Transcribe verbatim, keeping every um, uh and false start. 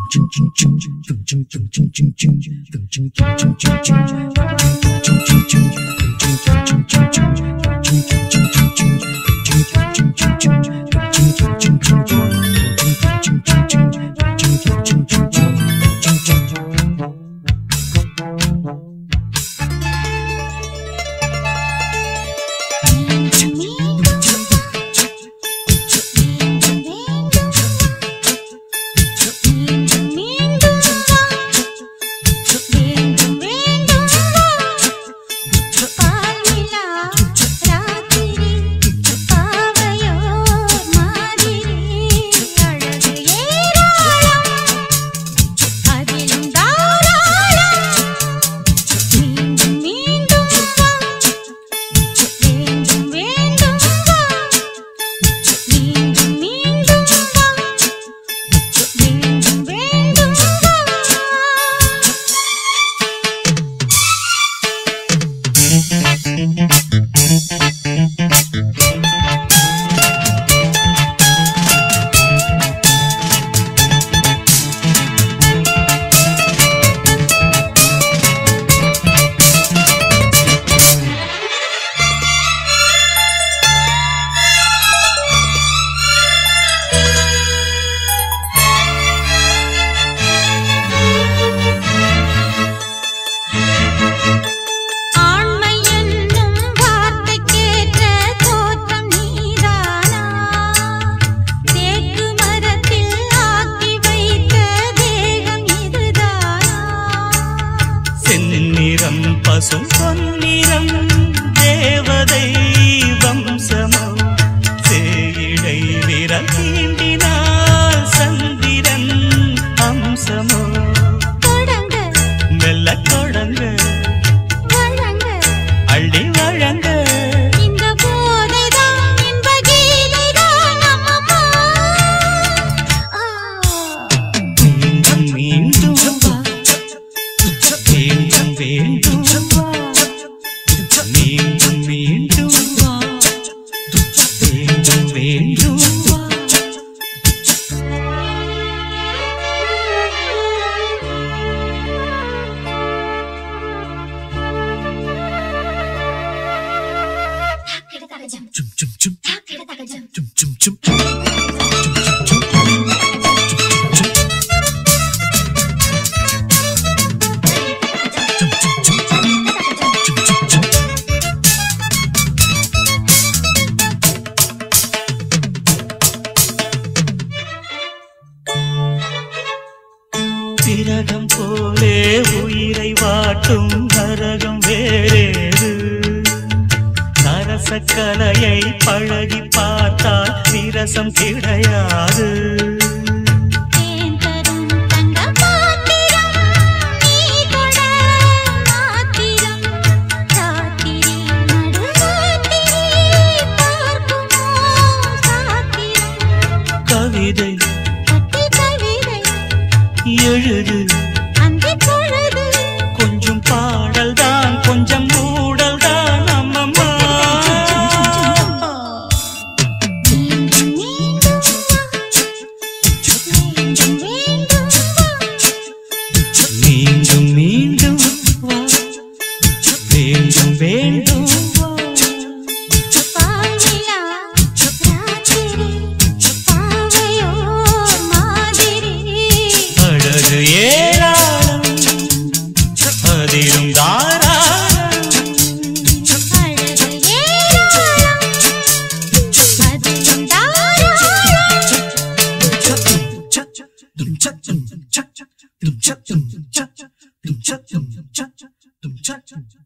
பசும் பொன்னிறம் தேவதை வம்சமோ சேயிடை விரல் தீண்டினால் சந்திரன் அம்சமோ தொடங்க மெல்ல தொடங்க வழங்க அள்ளி வழங்க இந்த போதைதான் இன்ப கீதைதான் அம்மம்மா மீண்டும் மீண்டும் வா வேண்டும் வேண்டும் மீண்டும் மீண்டும் வா வேண்டும் வேண்டும் வா Chum chum chum chum chum chum திரகம் போலே உயிரை வாட்டும் நரகம் வேறேது சரசக்கலையை பழகி பார்த்தால் விரசம் கிடையாது தேன் தரும் தங்க பாத்திரம் நீ தொட மாத்திரம் ராத்திரி நடுராத்திரி பார்க்குமோ சாத்திரம் கவிதை கட்டி கவிதை எழுது அந்த பொழுது கொஞ்சம் பாடல் தான் கொஞ்சம் மூடல் தான் அம்மம்மா மீண்டும் மீண்டும் மீண்டும் மீண்டும் வேண்டும் மீண்டும் வா வேண்டும் வேண்டும் வா பாலிலா ராத்திரி பாவையோ மாதிரி அழகு ஏராளம் அதிலும் தாராளம் அழகு ஏராளம் அதிலும் தாராளம் Dum cha dum cha dum cha dum cha dum cha dum cha dum cha